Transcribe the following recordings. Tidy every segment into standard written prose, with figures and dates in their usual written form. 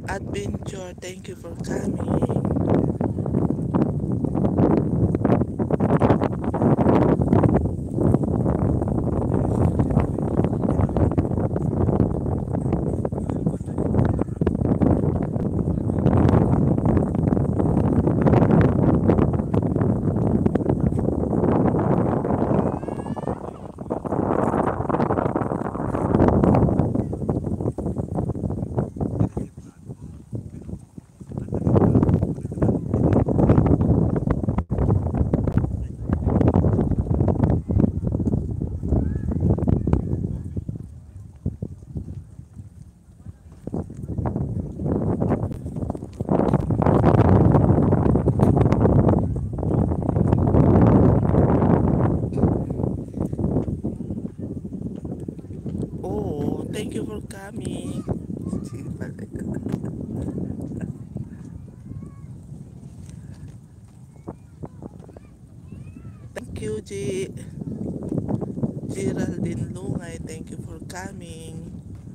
Adventure, thank you for coming. Oh, thank you for coming. Thank you, Geraldine Lungay. Thank you for coming.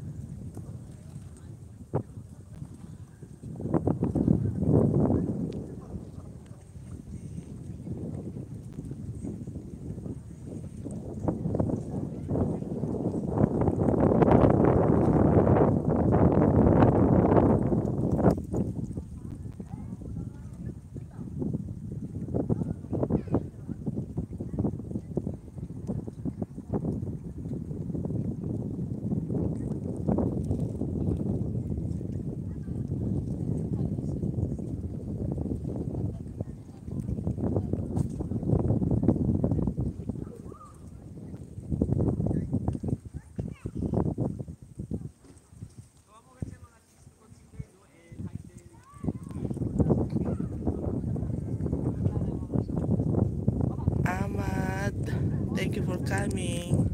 Ahmad, thank you for coming.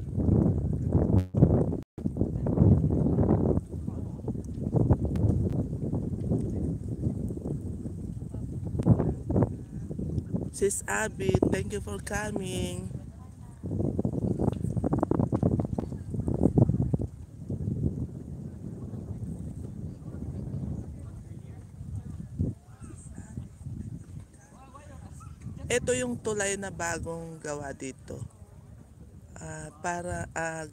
Sis Abby, thank you for coming. Ito yung tulay na bagong gawa dito. Para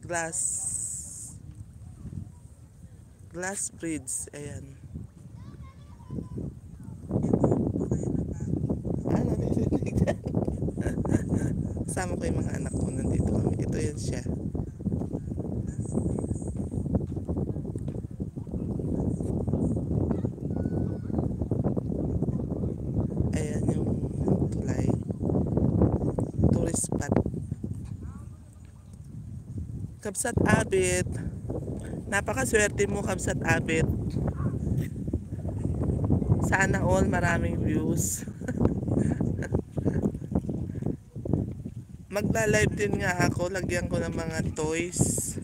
glass bridge. Ayan. Naririnig. Kasama ko yung mga anak ko. Nandito kami. Ito yan siya. Ayan yung tulay. Tourist spot. Kabsat Abit. Napakaswerte mo, Kabsat Abit. Sana all maraming views. Magla-live din nga ako. Lagyan ko ng mga toys.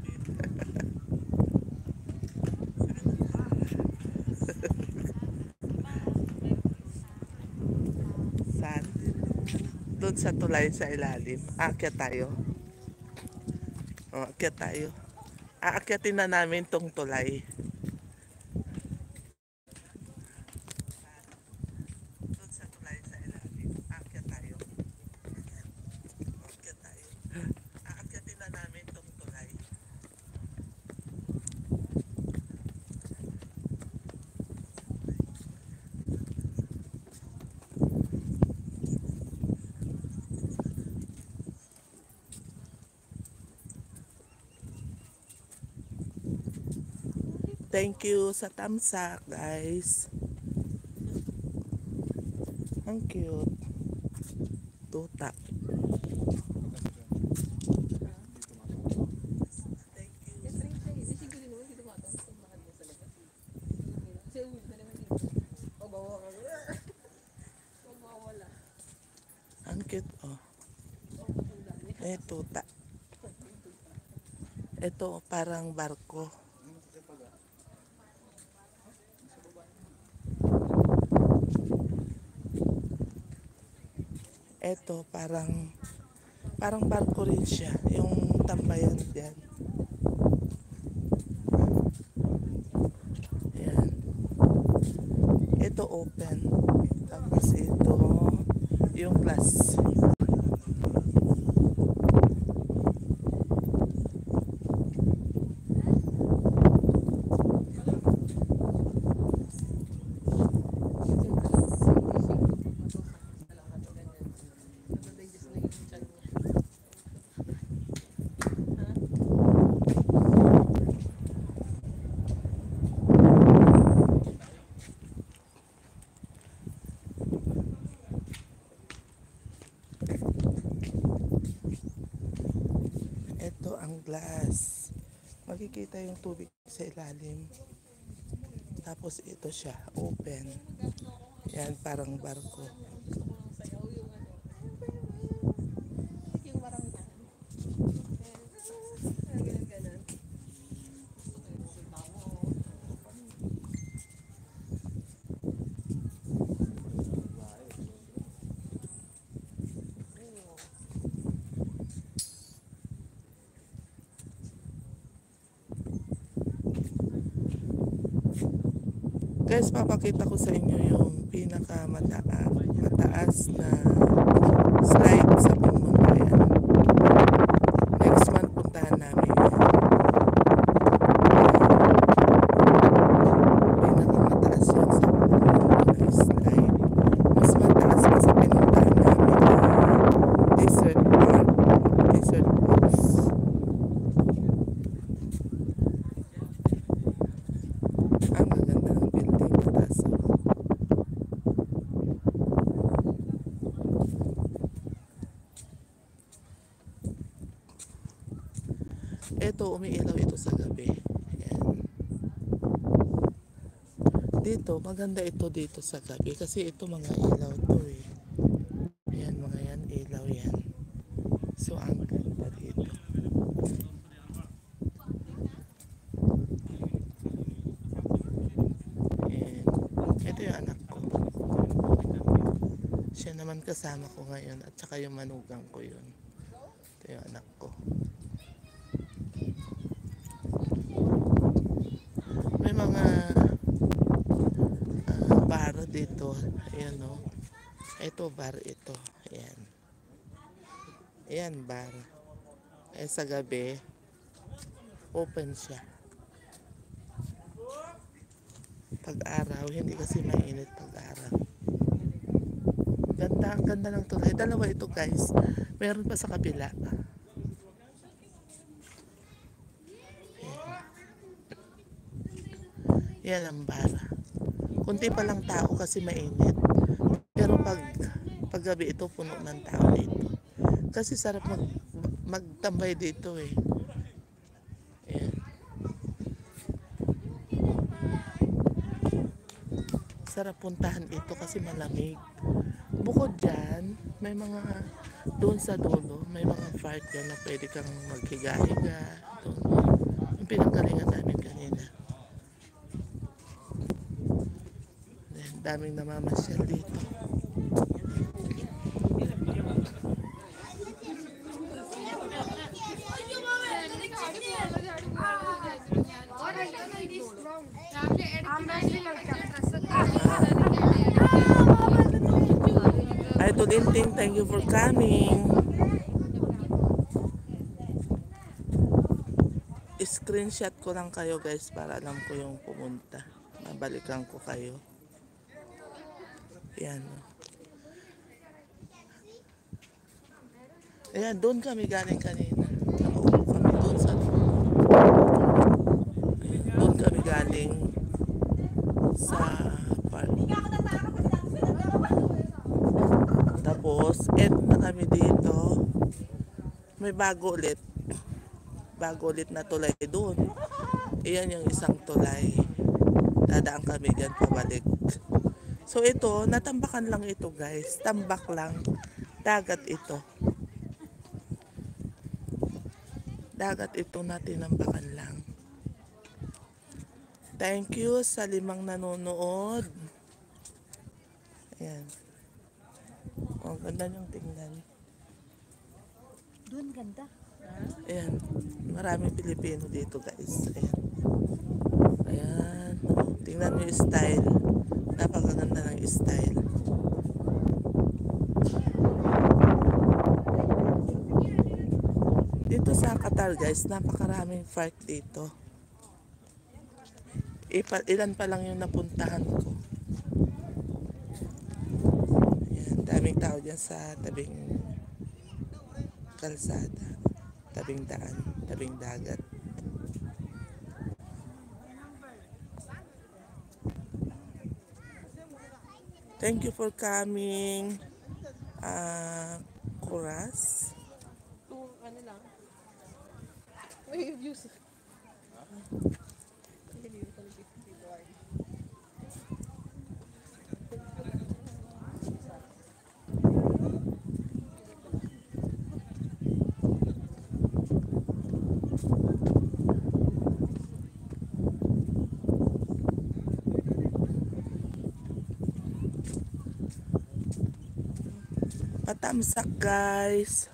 Saan? Doon sa tulay sa ilalim. Aakyat tayo. Aakyat tayo. Aakyatin na namin tong tulay. Doon sa tulay sa ilalim. Aakyat tayo. Aakyat tayo. Aakyatin na namin tong tulay. Thank you sa tamsak, guys. Ang cute. Tuta. Ang cute, oh. Tuta. Ito, parang barko. Ito, parang barko rin siya. Yung tambayan dyan. Ayan. open. Tapos ito, yung glass. Ito ang glass. Makikita yung tubig sa ilalim. Tapos ito siya, open. Yan, parang barko. Guys, papakita ko sa inyo yung mataas na slide sa buong mundo yan. Next month puntahan namin yan. Pinakamataas yan sa buong mundo na slide. Mas mataas pa sa pinuntahan namin na desert park, desert woods. Ang gaganda ng building, mataas. Ito, umiilaw ito sa gabi. Ayan. Dito, maganda ito dito sa gabi kasi ito mga ilaw to eh. Ayan, mga yan, ilaw yan. So, ang ganda dito. Ayan. Ito yung anak ko. Siya naman kasama ko ngayon at saka yung manugang ko yun. Ito yung anak ko. May mga bar dito. Ayan o. Ito bar ito. Ayan. Ayan bar. Eh sa gabi, open siya. Pag-araw, hindi kasi mainit pag-araw. Ganda, ang ganda ng tulay. Dalawa ito guys. Meron pa sa kabila. Yan ang bar. Kunti pa lang tao kasi mainit. Pero paggabi ito puno ng tao dito. Kasi sarap magtambay dito eh. Ayan. Sarap puntahan ito kasi malamig. Bukod dyan, may mga doon sa dulo, may mga part dyan na pwede kang maghiga-higa. Yung pinanggalingan namin kanina. Daming namamasyal dito. Ay, Tudinting, thank you for coming. Screenshot ko lang kayo guys para alam ko yung pumunta. Mabalikan ko kayo. Ayan. Ayan, doon kami galing kanina. Nakaupo kami doon sa doon kami galing sa park. Tapos, end na kami dito. May bago ulit. Bago ulit na tulay doon. Ayan yung isang tulay. Dadaan kami dyan pabalik. So ito, natambakan lang ito guys. Tambak lang. Dagat ito. Dagat ito na tinambakan lang. Thank you sa 5 nanonood. Ayan. Oh, ganda niyong tingnan. Doon ganda. Ayan. Maraming Pilipino dito guys. Ayan. Ayan. Oh, tingnan mo yung style. Napakaganda ng style. Dito sa Qatar guys, napakaraming park dito. Ilan pa lang yung napuntahan ko. Ayan, daming tao dyan sa tabing kalsada, tabing daan, tabing dagat. Thank you for coming, Kuras. Ano lang? May views. Patamsak guys.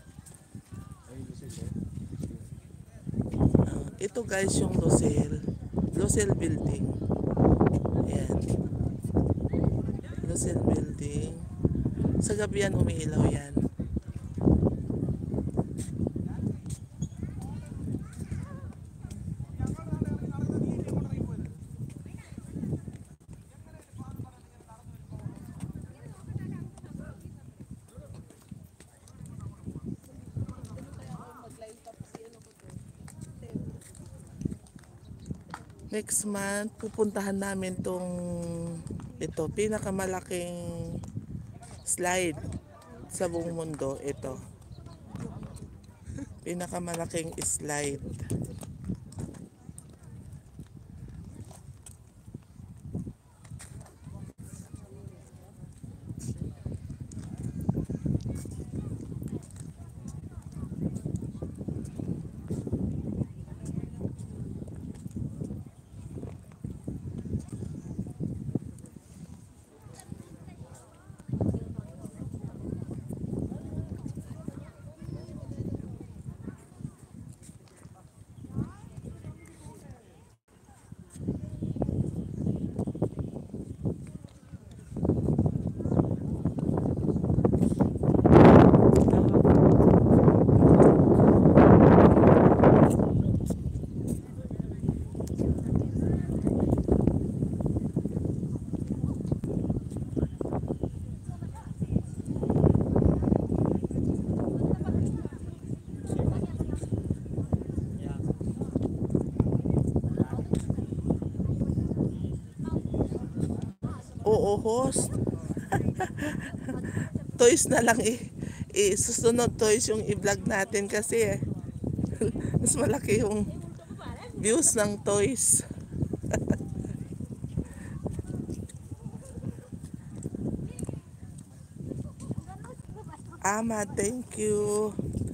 Ito guys yung Lucille Building. Ayan. Lucille Building. Sa gabi yan umiilaw yan. Next month, pupuntahan namin ito, pinakamalaking slide sa buong mundo. Ito. Pinakamalaking slide. Oo, host. Toys na lang susunod toys yung i-vlog natin kasi mas malaki yung views ng toys. Ama, thank you.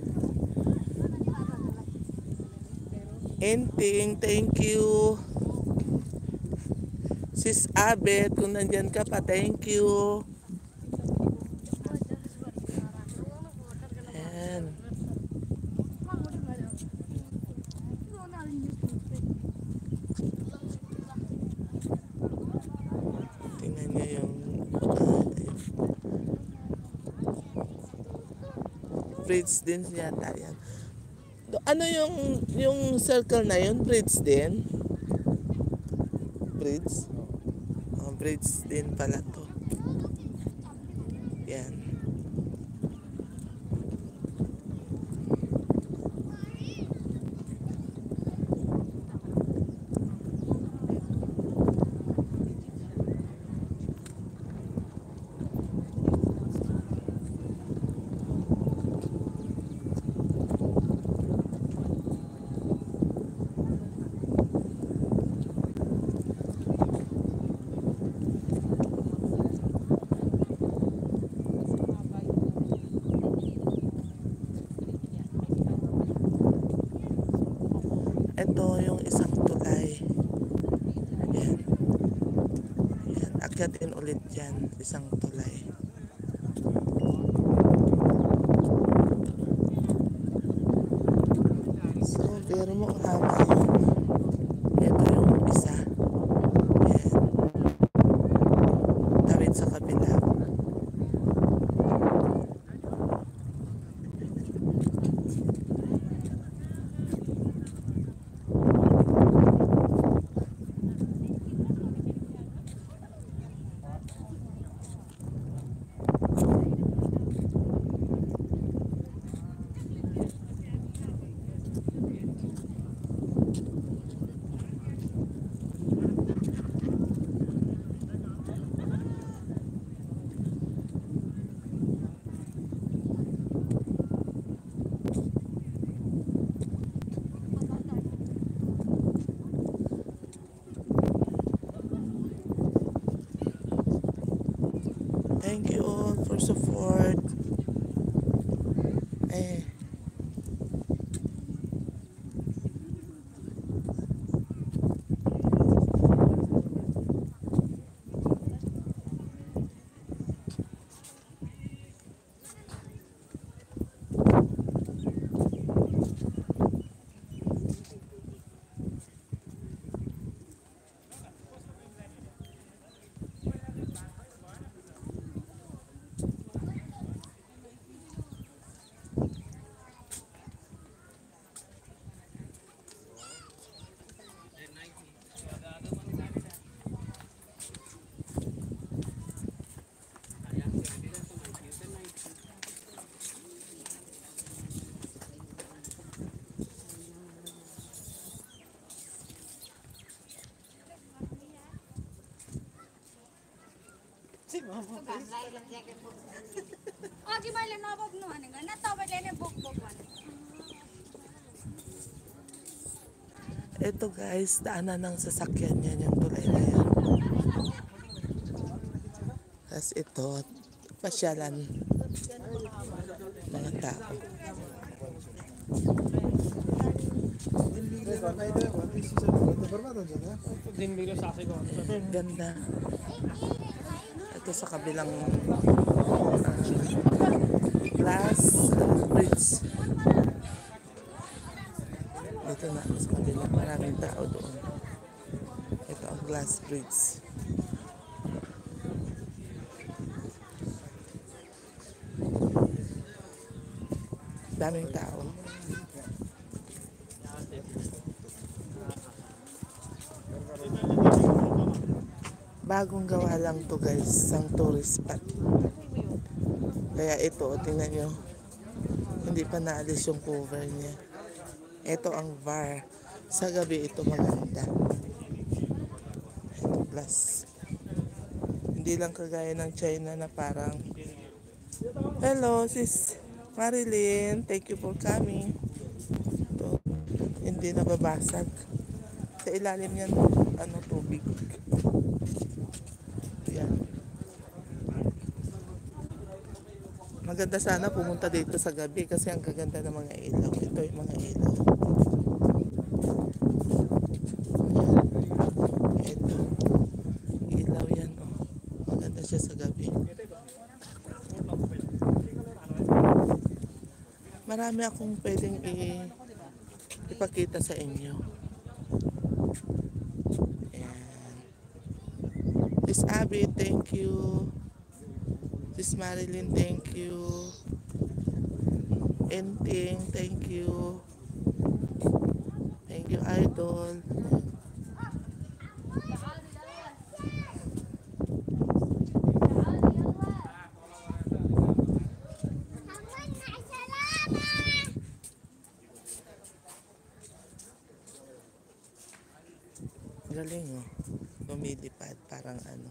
Enting, thank you. Sis Abet, kung nandyan ka pa, thank you. Ayan. Tingnan nyo yung bridge din yata yan. Ano yung circle na yun? Bridge din? Bridge? Oh, bridge din pala to. Yan. Ito yung isang tulay. Ayan. Ayan. Akyatin ulit yan. Isang tulay. So, pero mo haba yun. Ito yung isa. Ayan. Oh, gimana nabog no ano nga natawad lang buk-buk man. Ito guys, daanan ng sasakyan yan, yung tulay na yan. Tapos ito, pasyalan mga tao. Ganda. Ito sa kabilang glass bridge. Dito na sa kabilang maraming tao doon. Ito ang glass bridge. Daming tao. Bagong gawa lang to guys, ang tourist spot. Kaya ito, tingnan nyo, hindi pa naalis yung cover niya. Ito ang bar. Sa gabi ito maganda. Ito plus. Hindi lang kagaya ng China na parang, hello sis Marilyn, thank you for coming. Ito, hindi nababasag. Sa ilalim yan, ano, tubig. Yan. Maganda sana pumunta dito sa gabi kasi ang gaganda ng mga ilaw. Ito yung mga ilaw. Ito. Ilaw yan, oh. Maganda siya sa gabi. Marami akong pwedeng ipakita sa inyo. Miss Abby, thank you. Miss Marilyn, thank you. Enting, thank you. Thank you, Idol. Galing, oh. Lumilipad, parang ano.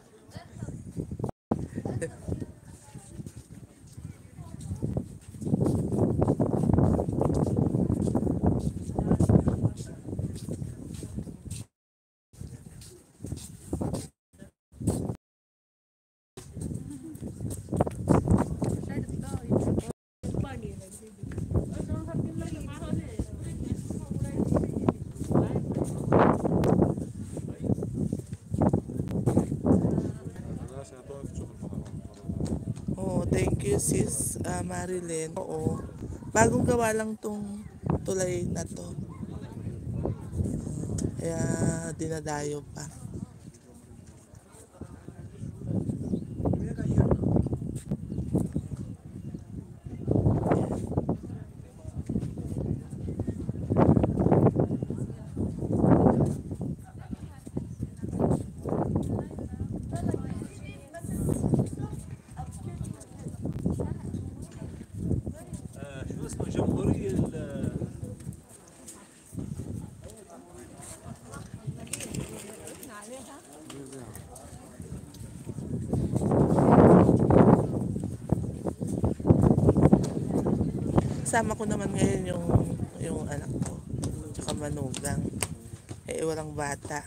Oh, thank you sis Marilyn. Oo. Bagong gawa lang tong tulay na to. Kaya dinadayo pa. Kasama ko naman ngayon yung anak ko. Tsaka manugang. Eh, walang bata.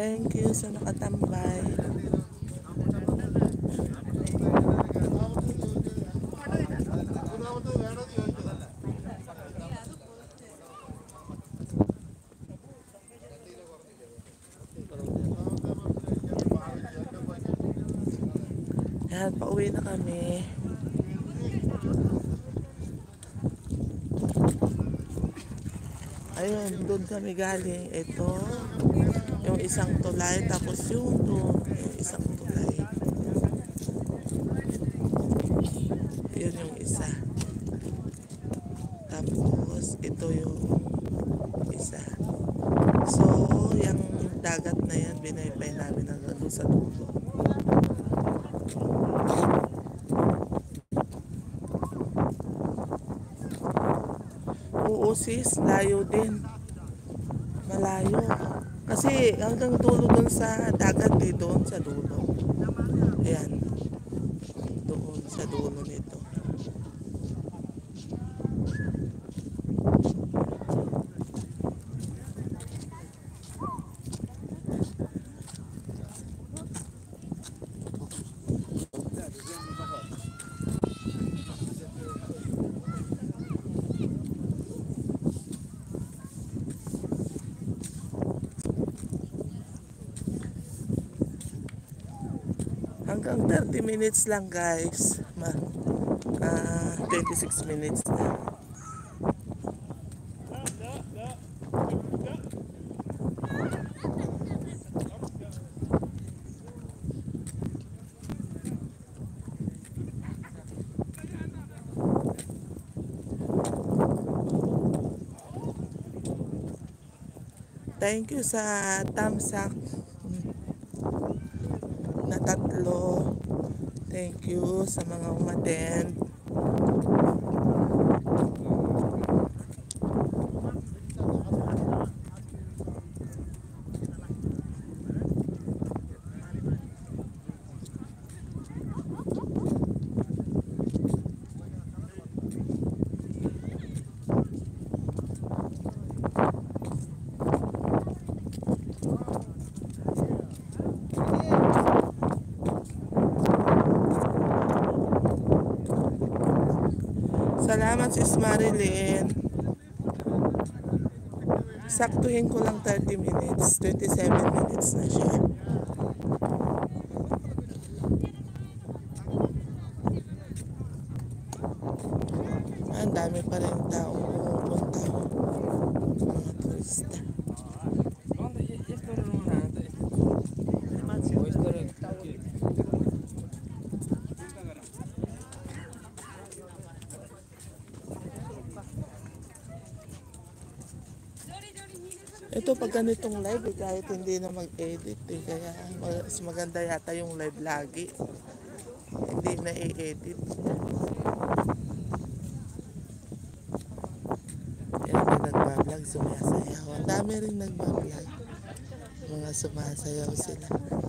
Thank you sa nakatambay. Yan, pauwi na kami. Ayun, doon kami galing. Ito, yung isang tulay, tapos yung doon, yung isang tulay. Yun yung isa. Tapos, ito yung isa. So, yung dagat na yan, binaypay namin hanggang doon sa dulo. Oo sis, layo din. Malayo. Kasi hanggang dulo dun sa dagat eh, doon sa dulo. Ayan. Doon sa dulo nito. Hanggang 30 minutes lang guys. 26 minutes na. Thank you sa tamsak na 3. Thank you sa mga umattend. Salamat sis Marilyn. Saktuhin ko lang 30 minutes. 27 minutes na siya. Ang dami pa rin taong pumupunta. Mga turista. Ito pag ganitong live, kahit hindi na mag-edit, kaya mas maganda yata yung live lagi. Hindi na i-edit. Yan na nagbablog, sumasayaw. Ang dami rin nagbablog. Mga sumasayaw sila.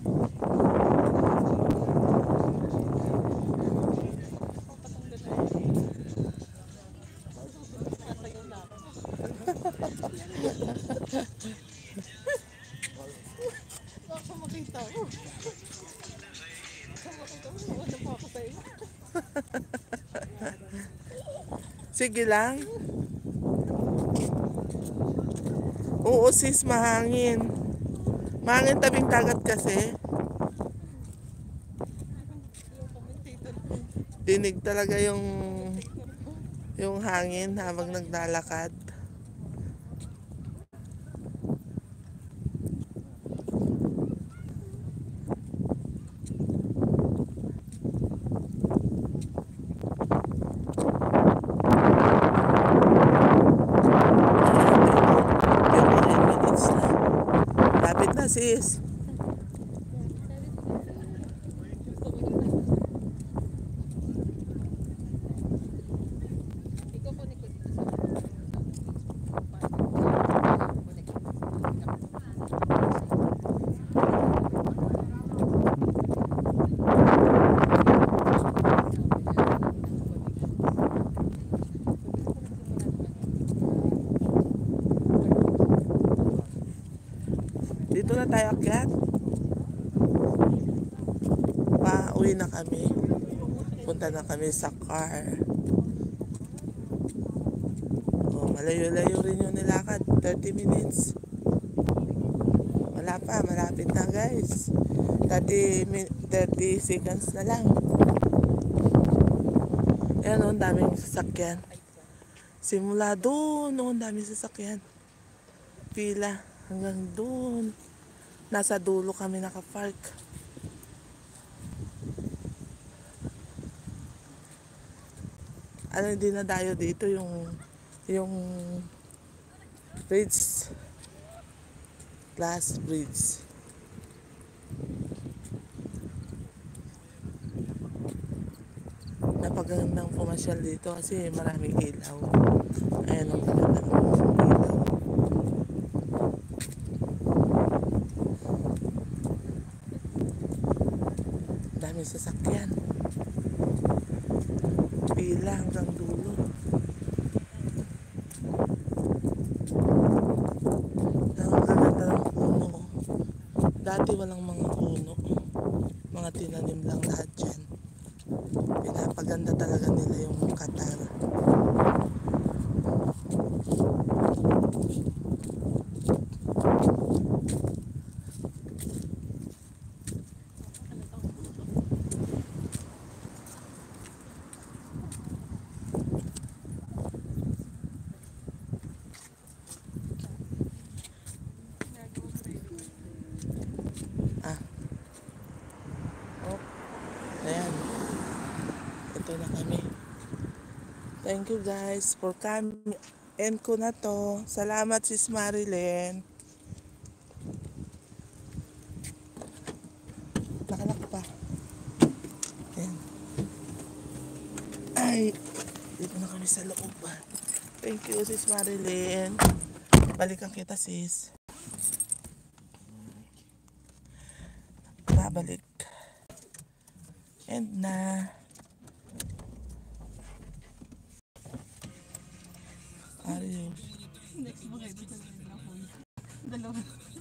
Sige lang. Oo sis, mahangin. Mahangin tabing dagat kasi. Dinig talaga yung hangin habang naglalakad. Sis. Dito na tayo akyat. Pauwi na kami. Punta na kami sa car. Oh, malayo-layo rin yung nilakad. 30 minutes. Wala pa, malapit na guys. 30 seconds na lang. Ayan, ang daming sasakyan. Simula doon, ang daming sasakyan. Pila hanggang doon. Nasa dulo kami nakapark. Ano hindi na dayo dito yung bridge, glass bridge. Napagandang pumasyal dito kasi maraming ilaw. Ayan ang ganda ng ilaw. Daming sasakyan. Pila hanggang dulo. Ang ganda ng puno. Dati walang mga puno. Mga tinanim lang lahat dyan. Pinapaganda talaga nila yung Qatar. Oh, ayan. Ito na kami. Thank you guys for coming. End ko na to. Salamat sis Marilyn. Nakalak pa. Ayan. Ay, dito na kami sa loob. Thank you sis Marilyn. Balikan kita sis. Babalik. End na. Adios. Next mga dito na lang ako. Dalawa.